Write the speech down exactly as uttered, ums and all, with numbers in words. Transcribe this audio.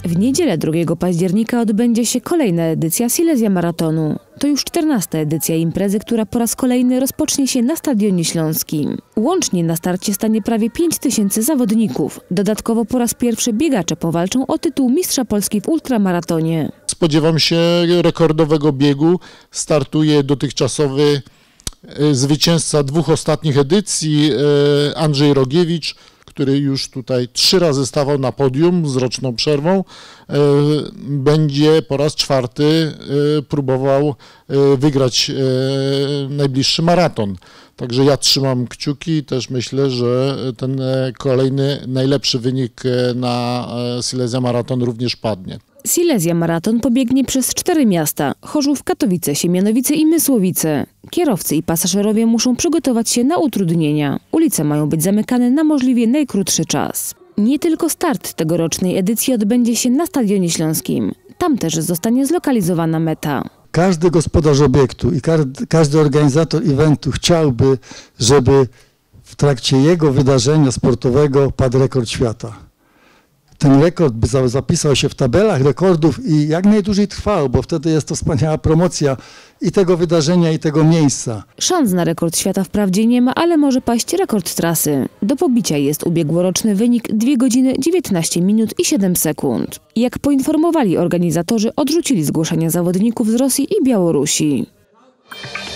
W niedzielę drugiego października odbędzie się kolejna edycja Silesia Maratonu. To już czternasta edycja imprezy, która po raz kolejny rozpocznie się na Stadionie Śląskim. Łącznie na starcie stanie prawie pięć tysięcy zawodników. Dodatkowo po raz pierwszy biegacze powalczą o tytuł Mistrza Polski w ultramaratonie. Spodziewam się rekordowego biegu. Startuje dotychczasowy zwycięzca dwóch ostatnich edycji, Andrzej Rogiewicz, który już tutaj trzy razy stawał na podium z roczną przerwą, będzie po raz czwarty próbował wygrać najbliższy maraton. Także ja trzymam kciuki i też myślę, że ten kolejny najlepszy wynik na Silesia Maraton również padnie. Silesia Maraton pobiegnie przez cztery miasta: Chorzów, Katowice, Siemianowice i Mysłowice. Kierowcy i pasażerowie muszą przygotować się na utrudnienia. Ulice mają być zamykane na możliwie najkrótszy czas. Nie tylko start tegorocznej edycji odbędzie się na Stadionie Śląskim. Tam też zostanie zlokalizowana meta. Każdy gospodarz obiektu i każdy organizator eventu chciałby, żeby w trakcie jego wydarzenia sportowego padł rekord świata. Ten rekord by zapisał się w tabelach rekordów i jak najdłużej trwał, bo wtedy jest to wspaniała promocja i tego wydarzenia, i tego miejsca. Szans na rekord świata wprawdzie nie ma, ale może paść rekord trasy. Do pobicia jest ubiegłoroczny wynik dwie godziny dziewiętnaście minut i siedem sekund. Jak poinformowali organizatorzy, odrzucili zgłoszenia zawodników z Rosji i Białorusi.